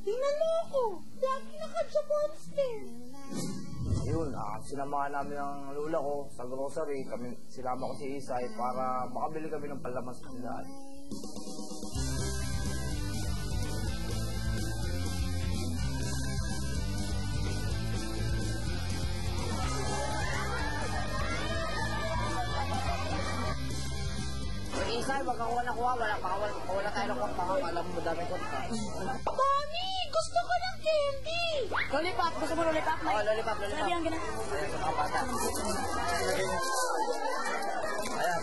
Tingnan mo ako. Lagi naka-monster. Ayun, sinamahan namin ang lula ko sa grocery. Sinama ko si Isay para makabili kami ng palaman sa tindahan. Isay, wag kang kuha. Wala tayo ng kuha. Baka alam mo dami ko. Mami, gusto ko ng candy. Lollipop, gusto mo lollipop? Oo, lollipop. Sabi ang gina. Ayan, sa mga bata. Ayan.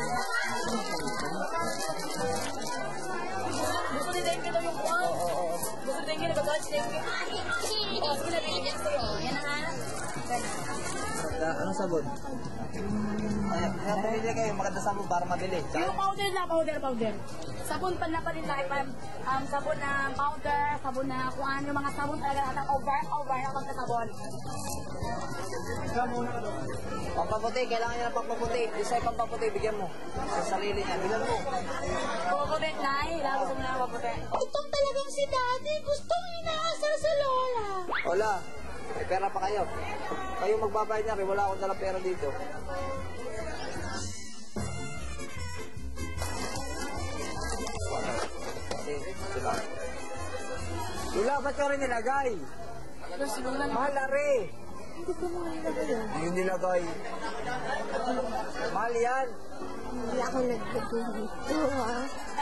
Gusto ni Dengue daw yung kuha? Oo. Gusto ni Dengue, nag-dodge Dengue. O, sige na, binigyan sa'yo. Yan na ha. Anong sabon? Ayan, pumili kayo. Maganda sabon para mabili. Yung powder na, powder. Sabon pa na pa rin tayo. Sabon na powder, sabon na kung ano, yung mga sabon talaga natin. Over na pagkasabon. Pampaputi, kailangan niya ng pampaputi. Isay pampaputi, bigyan mo. Sa sarili niya, bigyan mo. Puputi, Nay. Gusto mo na puputi. Ito talagang si Daddy. Gustong inaasar sa Lola. Hola, may pera pa kayo. Kayo magbabayad niya, wala akong dalang pera dito. Sila. Lula, ba't ka rin nilagay? Mahal na rin. Hindi yung nilagay. Mahal yan. Hindi ako naglagay dito, ha?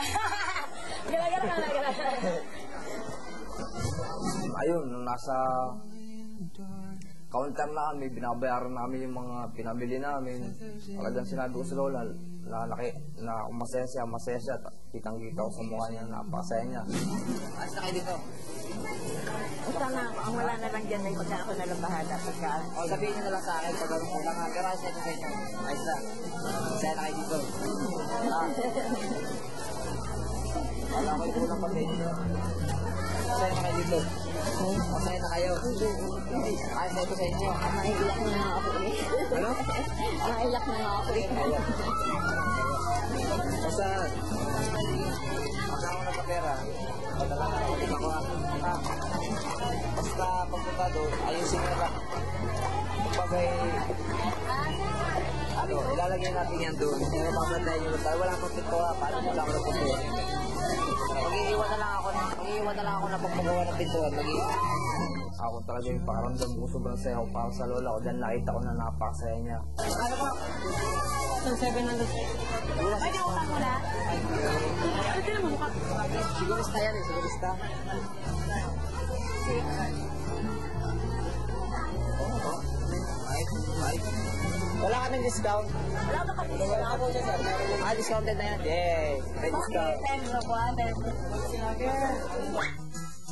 Gala. Ayun, nasa counter na kami, binabayaran namin yung mga pinabili namin. Talagang sinabi ko sa Lola, na kung masaya siya, kitang-kita ko sa mukha niya, napakasaya niya. Ayos na kayo dito. Ito na ako, ang wala na lang dyan ay pagka ako nalang bahala. O, sabihin niyo na lang sa akin, pag ano lang nga, pero ayos na ito sa inyo. Ayos na. Masaya na kayo dito. Wala ko yung kulang pa sa inyo. Masaya na kayo dito. Masaya na kayo. Ayos na ito sa inyo. Mailak na nga ako eh. Ano? Mailak na nga ako eh. Basta, ako na pa pera. Padala na ako. Basta pagpunta doon, ayusin mo lang. Kapagay, ilalagay natin yan doon. Kaya papandahin nyo tayo. Wala pang pintura. Paano mo lang ako ng pintura? Mag-iiwan na lang ako na pagpagawa ng pintura. Ako talaga yung pakaramdam ko sobrang saya ko para sa lola ko. Dahil nakita ko na napakasaya niya. Ano ba? 700. Ay, di utang mo na? Ito naman mukha. Sigurista yan eh, sigurista. Wala kaming discount. Wala ba kami? Wala ka po dyan, sir. Discounted na yan. Yay! May discount. 10 na po, 10.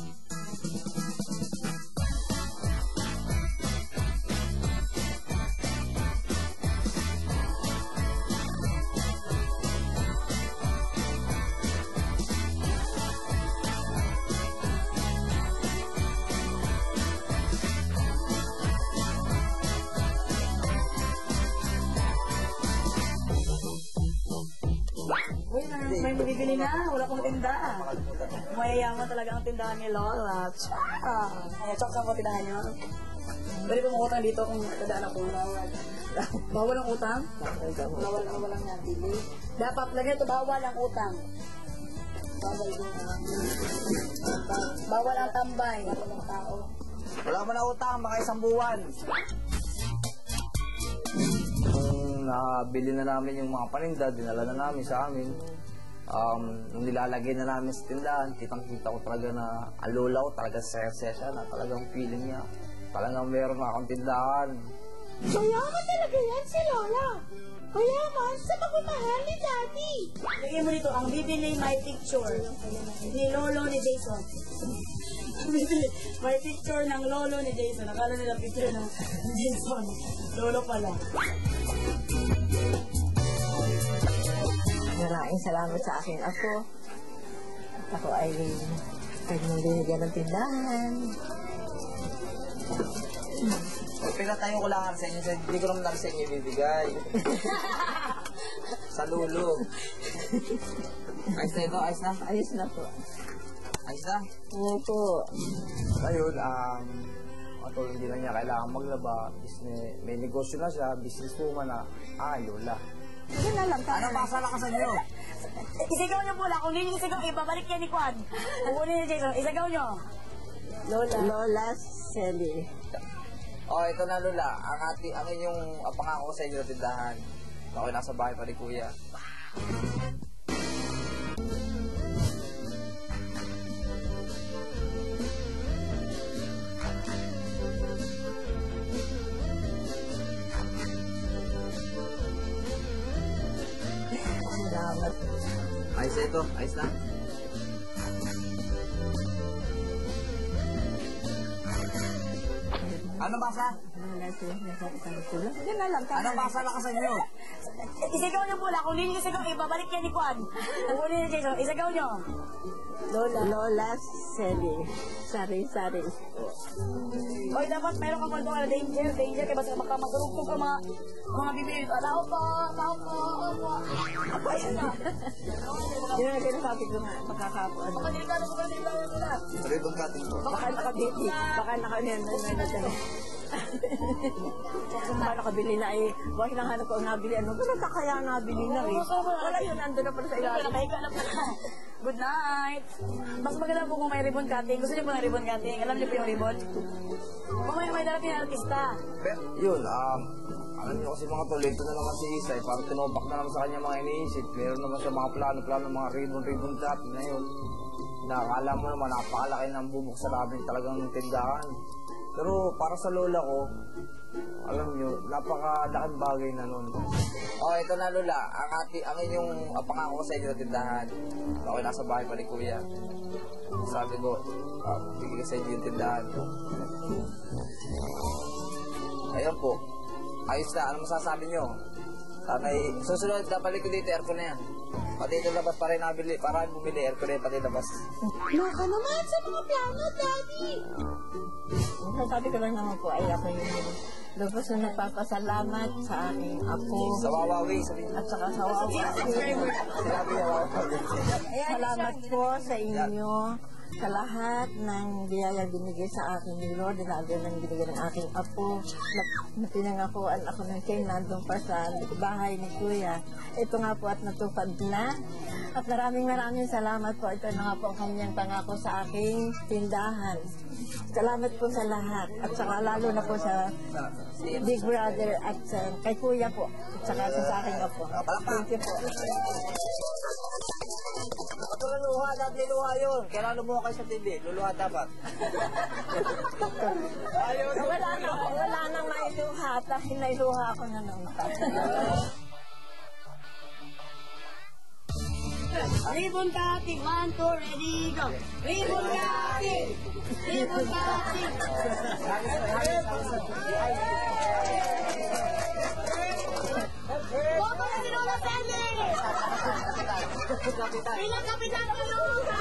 May bibili na, wala pong tinda. Mayayaman talaga ang tindahan ni Lola. Tsaka sa po tindahan niyo. Pwede po mangutang dito kung tadaan ako. Bawal ang utang? Bawal ang nabili. Dapat lagyan ito, bawal ang utang. Bawal ang tambay. Bawal ang tao. Wala mo na utang, baka isang buwan. Nung nabili na namin yung mga paninda, dinala na namin sa amin. Nung nilalagay na namin sa tindahan, kitang-kita ko talaga na ang lola ko talaga saya-saya siya na talagang feeling niya. Talagang meron na akong tindahan. Mayaman talaga yan si Lola. Mayaman sa pagmamahal ni Daddy. Lagyan mo dito, ang bibili my picture. Ni Lolo ni Jason. May picture ng Lolo ni Jason. Nakala nila picture ng Jason. Lolo pala. Maraming salamat sa aking ako. At ako ay kanyang binigyan ng tindahan. Pinatayo ko lang sa inyo, hindi ko naman lang sa inyo ibibigay. Sa lulo. Ayos na ito, ayos na? Ayos na po. Ayos na. Ngayon po. Ngayon, matulog din na niya kailangan maglaba. May negosyo na siya, business woman na. Lola. Yun na lang. Ano pa sa lakasan niyo? Isigaw niyo po lang. Kung hindi niyo isigaw, ibabalik yan ni Kwan. Kukunin niyo, Jason. Isigaw niyo. Lola Selly. Ito na Lola. Ang inyong pangako sa inyo na tindahan. Ako'y nasa bahay pa ni Kuya. Salamat. Ayos na ito. Ayos na. Ano basa? Lola Selly. Yun na lang. Ano basa lakasan niyo? Isigaw niyo po lang. Kung hindi niyo isigaw, ibabalik yan ni Kwan. Kukunin niyo, Jason. Isigaw niyo. Lola Selly. Sari-sari. Oy, dapat meron kang kwento ka na danger. Kaya basta baka magurugtog ka mga bibig. Tao po. Ako, ayun na. Yun ang sinasabi ko nga, makakapuan. Baka delikado mo na. Ribbon cutting po. Baka nakabiti. Baka baka nakabili na eh. Baka hinahanap ko ang nabili. Ano ba na kaya nabili na eh? Wala yun, nandun na pala sa ilalim. Nakahiga na pala. Good night. Mas maganda po kung may ribbon cutting. Gusto niyo po ng ribbon cutting? Alam niyo po yung ribbon? Kung may darating na artista. Pero, yun, alam niyo kasi mga tol, ito na naman si Isay, parang tinobak na naman sa kanya mga iniisip. Meron naman siya mga plano, mga ribbon cutting na yun. Nakakala mo naman, napakalaki ng bubuksan namin talagang tindahan. Pero para sa lola ko, alam niyo, napakalaking bagay na nun. Ito na Lola, ang inyong pangako sa inyo na tindahan. Ako'y nasa bahay pa ni Kuya. Sabi ko, bigay sa inyo yung tindahan ko. Ayun po. Ayos na, ano masasabi nyo? Sana'y, susunod na balik ko dito, aircon na yan. Pati ito labas para nabili, para bumili, aircon na yan, pati labas. Naka naman sa mga plano, Daddy! Sabi ko lang naman po ay ako yung lubos na nagpapasalamat sa aking apo. Sa Wawawi, sabihin. At saka sa Wawawi. Sinabi niya Wawawi. Salamat po sa inyo sa lahat ng biyaya binigay sa akin ni Lord, lalo ng binigay ng aking apo, na pinangakuan ako ng kayo nandun pa sa bahay ni Kuya. Ito nga po at natupad na. At maraming salamat po. Ito na nga po ang kanyang pangako sa aking tindahan. Salamat po sa lahat. At saka lalo na po sa Big Brother at kay Kuya po. At saka sa aking apo. Thank you po. Ito na luha, dapat luha yun. Kailangan lumuha kayo sa TV, luluha dapat. Wala nang mailuha. Dahil nailuha ako na naman. Ribbon cutting, 1, 2, ready, go! Ribbon cutting! Ribbon cutting! Bobo na si Lola Selly! Ilang kapitan ko Lola!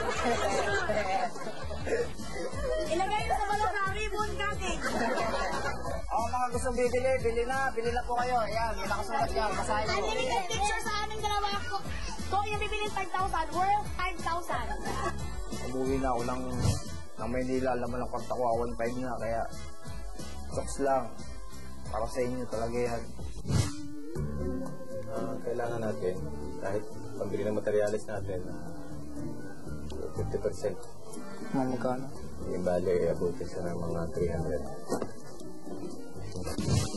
Ilagay nyo sa balon ribbon cutting! Mga gustong bibili, bili na po kayo. Ayan, may nakasulat yan, basahin mo. Unlimited picture sa aming dalawa ko. Kung yung bibilin 5,000, worth 5,000. Umuwi na ako ng Maynila, alam mo lang kwarta ko, 1.5 na, kaya jokes lang. Para sa inyo talaga yan. Kailangan natin, kahit pambili ng materialis natin, 50%. Magkano? Yung bali, abutin siya ng mga 300.